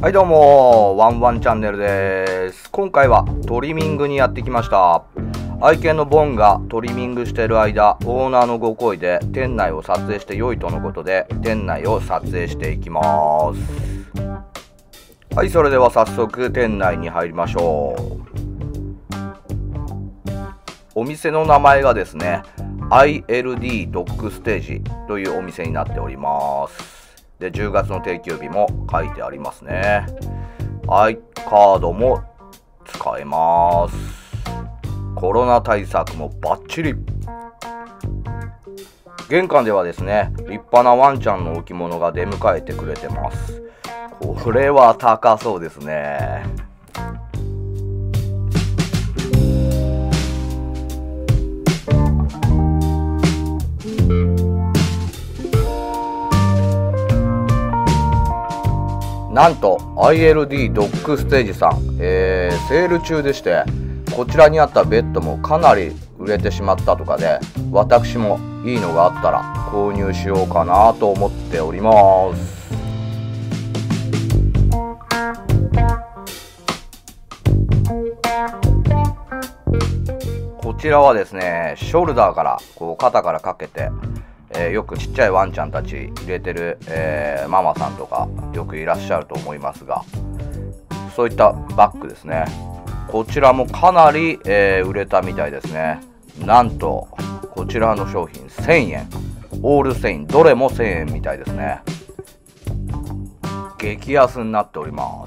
はいどうも、ワンワンチャンネルです。今回はトリミングにやってきました。愛犬のボンがトリミングしている間、オーナーのご厚意で店内を撮影して良いとのことで、店内を撮影していきます。はい、それでは早速店内に入りましょう。お店の名前がですね、ILD ドッグステージというお店になっております。で、10月の定休日も書いてありますね。はい、カードも使えます。コロナ対策もバッチリ。玄関ではですね、立派なワンちゃんの置物が出迎えてくれてます。これは高そうですね。なんと ILD ドッグステージさん、セール中でして、こちらにあったベッドもかなり売れてしまったとかで、私もいいのがあったら購入しようかなと思っております。こちらはですね、ショルダーからこう肩からかけて、よくちっちゃいワンちゃんたち入れてる、ママさんとかよくいらっしゃると思いますが、そういったバッグですね。こちらもかなり、売れたみたいですね。なんとこちらの商品1000円、オール1000円、どれも1000円みたいですね。激安になっております。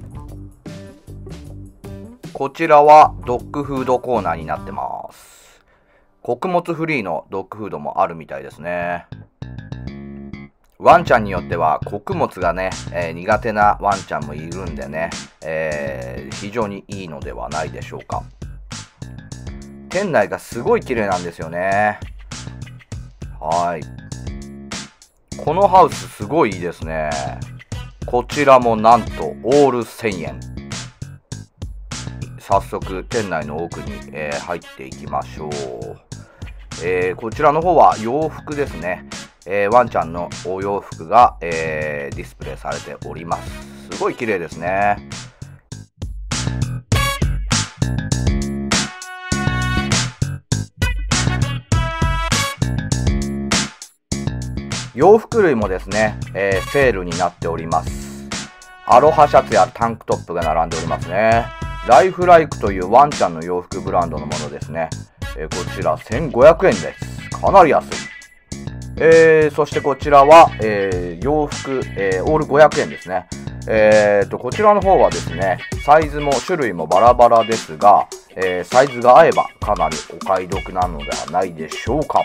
こちらはドッグフードコーナーになってます。穀物フリーのドッグフードもあるみたいですね。ワンちゃんによっては穀物がね、苦手なワンちゃんもいるんでね、非常にいいのではないでしょうか。店内がすごい綺麗なんですよね。はい。このハウスすごいいいですね。こちらもなんとオール1000円。早速店内の奥に、入っていきましょう。こちらの方は洋服ですね。ワンちゃんのお洋服が、ディスプレイされております。すごい綺麗ですね。洋服類もですね、セールになっております。アロハシャツやタンクトップが並んでおりますね。ライフライクというワンちゃんの洋服ブランドのものですね。こちら1500円です。かなり安い。そしてこちらは、洋服、オール500円ですね。こちらの方はですね、サイズも種類もバラバラですが、サイズが合えばかなりお買い得なのではないでしょうか。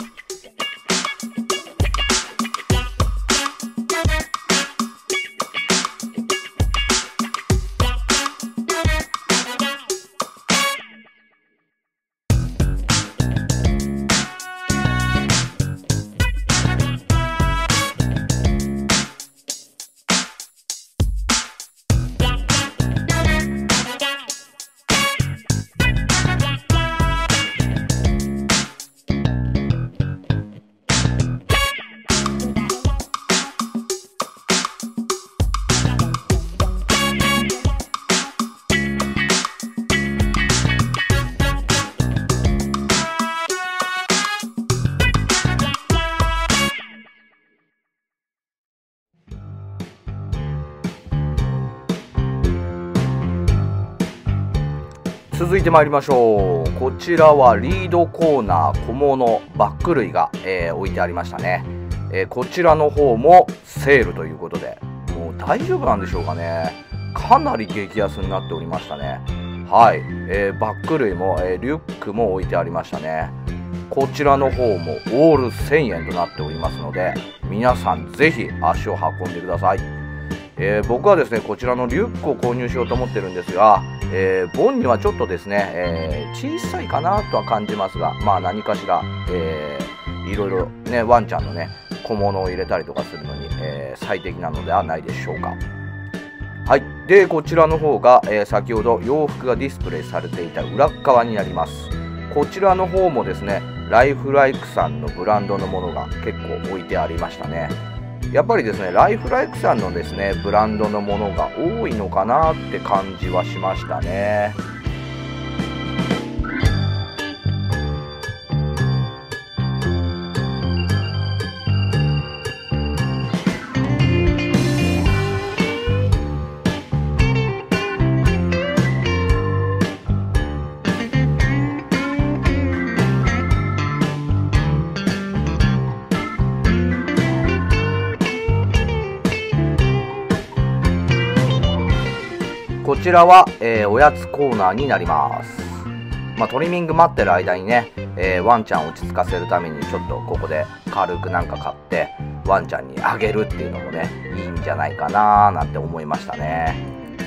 続いてまいりましょう。こちらはリードコーナー小物バッグ類が、置いてありましたね。こちらの方もセールということで、もう大丈夫なんでしょうかね。かなり激安になっておりましたね。はい、バッグ類も、リュックも置いてありましたね。こちらの方もオール1000円となっておりますので、皆さんぜひ足を運んでください。僕はですね、こちらのリュックを購入しようと思ってるんですが、ボンにはちょっとですね、小さいかなとは感じますが、まあ何かしら、いろいろね、ワンちゃんのね、小物を入れたりとかするのに、最適なのではないでしょうか。はい。で、こちらの方が、先ほど洋服がディスプレイされていた裏側になります。こちらの方もですね、ライフライクさんのブランドのものが結構置いてありましたね。 やっぱりですね、ライフライクさんのですね、ブランドのものが多いのかなって感じはしましたね。こちらは、おやつコーナーになります。トリミング待ってる間にね、ワンちゃんを落ち着かせるためにちょっとここで軽くなんか買ってワンちゃんにあげるっていうのもね、いいんじゃないかななんて思いましたね。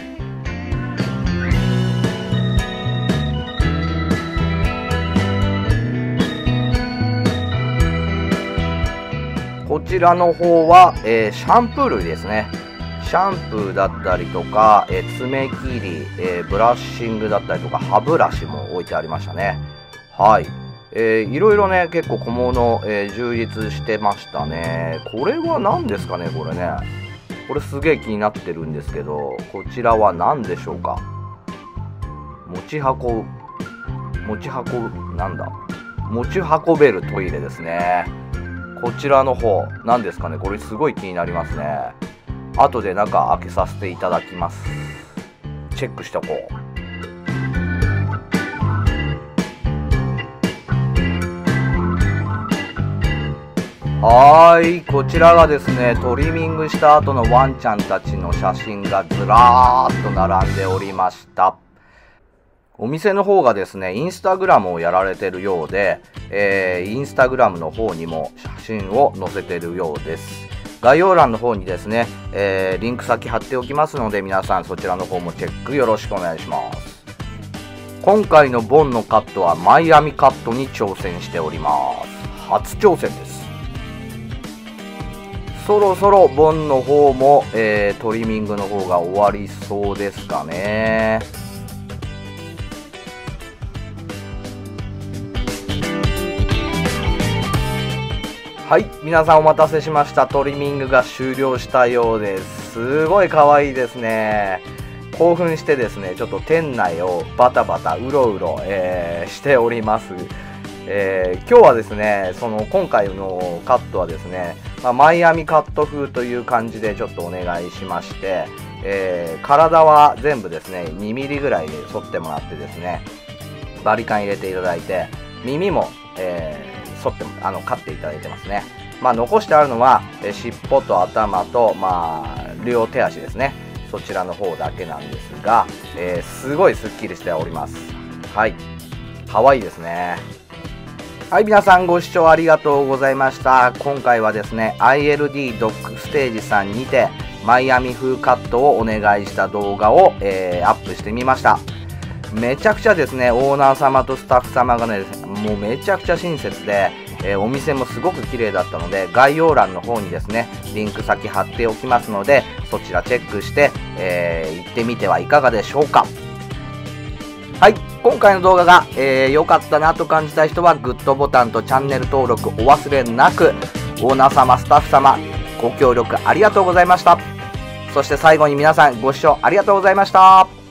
こちらの方は、シャンプー類ですね。シャンプーだったりとか、爪切り、ブラッシングだったりとか、歯ブラシも置いてありましたね。はい。いろいろね、結構小物、充実してましたね。これは何ですかね、これね。これすげえ気になってるんですけど、こちらは何でしょうか。持ち運べるトイレですね。こちらの方、何ですかね、これすごい気になりますね。後で中開けさせていただきます。チェックしておこう。こちらがですね、トリミングした後のワンちゃんたちの写真がずらーっと並んでおりました。お店の方がですね、インスタグラムをやられてるようで、インスタグラムの方にも写真を載せてるようです。概要欄の方にですね、リンク先貼っておきますので、皆さんそちらの方もチェックよろしくお願いします。今回のボンのカットはマイアミカットに挑戦しております。初挑戦です。そろそろボンの方も、トリミングの方が終わりそうですかね。はい、皆さんお待たせしました。トリミングが終了したようです。すごい可愛いですね。興奮してですね、ちょっと店内をバタバタうろうろ、しております。今日はですね、今回のカットはですね、マイアミカット風という感じでちょっとお願いしまして、体は全部ですね、2ミリぐらいで剃ってもらってですね、バリカン入れていただいて、耳も、剃って刈っていただいてますね。残してあるのは、尻尾と頭と、両手足ですね。そちらの方だけなんですが、すごいスッキリしております。はい。可愛いですね。はい、皆さんご視聴ありがとうございました。今回はですね、ILD ドッグステージさんにて、マイアミ風カットをお願いした動画を、アップしてみました。めちゃくちゃですね、オーナー様とスタッフ様がね、もうめちゃくちゃ親切で、お店もすごく綺麗だったので、概要欄の方にですね、リンク先貼っておきますので、そちらチェックして、行ってみてはいかがでしょうか。はい、今回の動画が、良かったなと感じた人はグッドボタンとチャンネル登録お忘れなく。オーナー様、スタッフ様、ご協力ありがとうございました。そして最後に皆さんご視聴ありがとうございました。